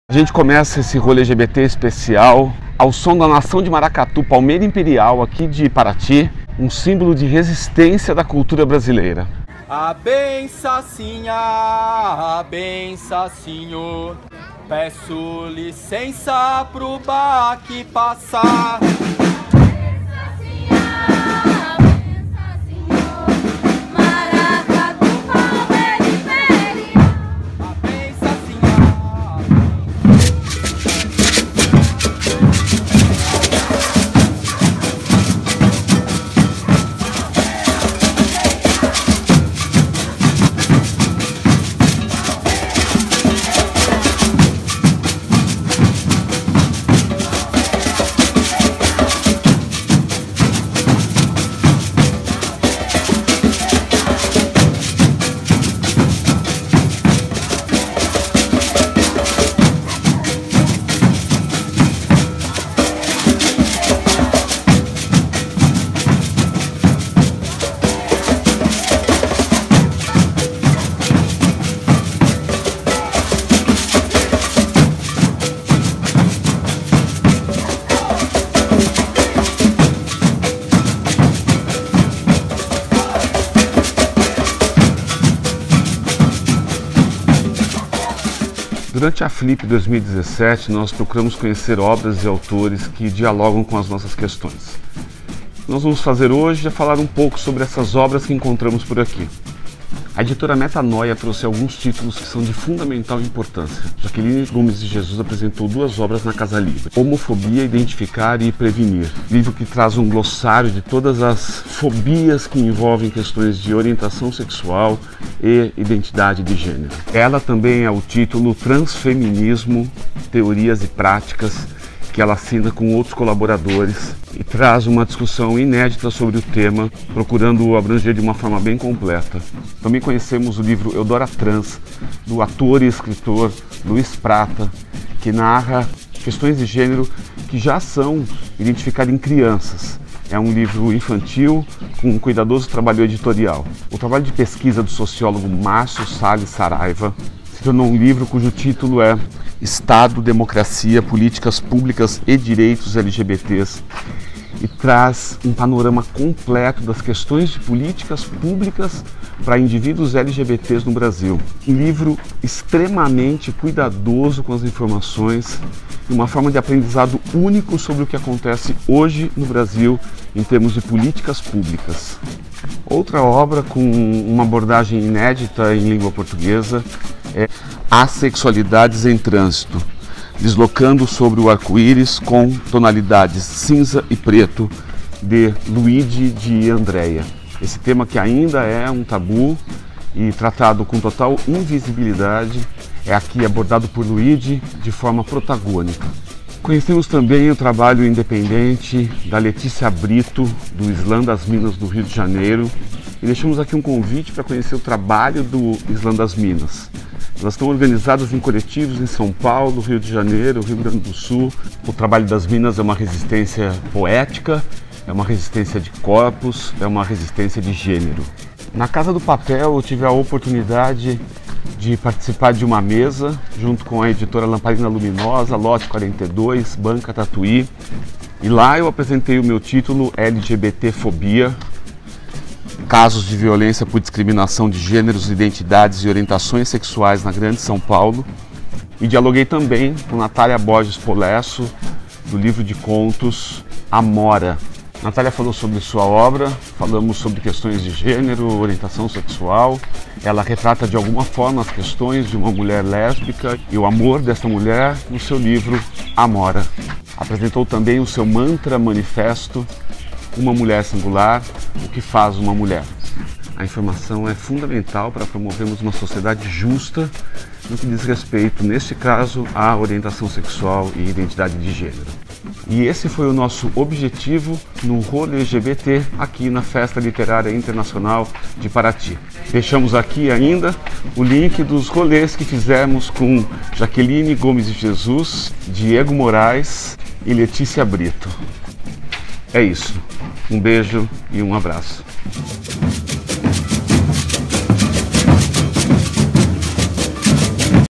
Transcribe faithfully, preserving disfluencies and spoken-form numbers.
A gente começa esse rolê L G B T especial ao som da nação de maracatu, palmeira imperial aqui de Paraty, um símbolo de resistência da cultura brasileira. A benção, sim, a benção, senhor, peço licença pro baque passar. Durante a Flip dois mil e dezessete, nós procuramos conhecer obras e autores que dialogam com as nossas questões. O que nós vamos fazer hoje é falar um pouco sobre essas obras que encontramos por aqui. A editora Metanoia trouxe alguns títulos que são de fundamental importância. Jaqueline Gomes de Jesus apresentou duas obras na Casa Livre: Homofobia, Identificar e Prevenir, livro que traz um glossário de todas as fobias que envolvem questões de orientação sexual e identidade de gênero. Ela também é o título Transfeminismo, Teorias e Práticas, que ela assina com outros colaboradores e traz uma discussão inédita sobre o tema, procurando abranger de uma forma bem completa. Também conhecemos o livro Eudora Trans, do ator e escritor Luiz Prata, que narra questões de gênero que já são identificadas em crianças. É um livro infantil com um cuidadoso trabalho editorial. O trabalho de pesquisa do sociólogo Márcio Salles Saraiva se tornou um livro cujo título é Estado, Democracia, Políticas Públicas e Direitos L G B Ts, e traz um panorama completo das questões de políticas públicas para indivíduos L G B Ts no Brasil. Um livro extremamente cuidadoso com as informações e uma forma de aprendizado único sobre o que acontece hoje no Brasil em termos de políticas públicas. Outra obra com uma abordagem inédita em língua portuguesa é Assexualidades em Trânsito, deslocando sobre o arco-íris com tonalidades cinza e preto, de Luigi de Andrea. Esse tema que ainda é um tabu e tratado com total invisibilidade é aqui abordado por Luigi de forma protagônica. Conhecemos também o trabalho independente da Letícia Brito, do Islã das Minas do Rio de Janeiro, e deixamos aqui um convite para conhecer o trabalho do Islã das Minas. Elas estão organizadas em coletivos em São Paulo, Rio de Janeiro, Rio Grande do Sul. O trabalho das Minas é uma resistência poética, é uma resistência de corpos, é uma resistência de gênero. Na Casa do Papel eu tive a oportunidade de participar de uma mesa junto com a editora Lamparina Luminosa, Lote quarenta e dois, Banca Tatuí. E lá eu apresentei o meu título L G B T Fobia, Casos de Violência por Discriminação de Gêneros, Identidades e Orientações Sexuais na Grande São Paulo. E dialoguei também com Natália Borges Polesso, do livro de contos Amora. Natália falou sobre sua obra, falamos sobre questões de gênero, orientação sexual. Ela retrata de alguma forma as questões de uma mulher lésbica e o amor dessa mulher no seu livro Amora. Apresentou também o seu mantra manifesto, Uma Mulher Singular, o que faz uma mulher. A informação é fundamental para promovermos uma sociedade justa no que diz respeito, neste caso, à orientação sexual e identidade de gênero. E esse foi o nosso objetivo no rolê L G B T aqui na Festa Literária Internacional de Paraty. Deixamos aqui ainda o link dos rolês que fizemos com Jaqueline Gomes de Jesus, Diego Moraes e Letícia Brito. É isso. Um beijo e um abraço.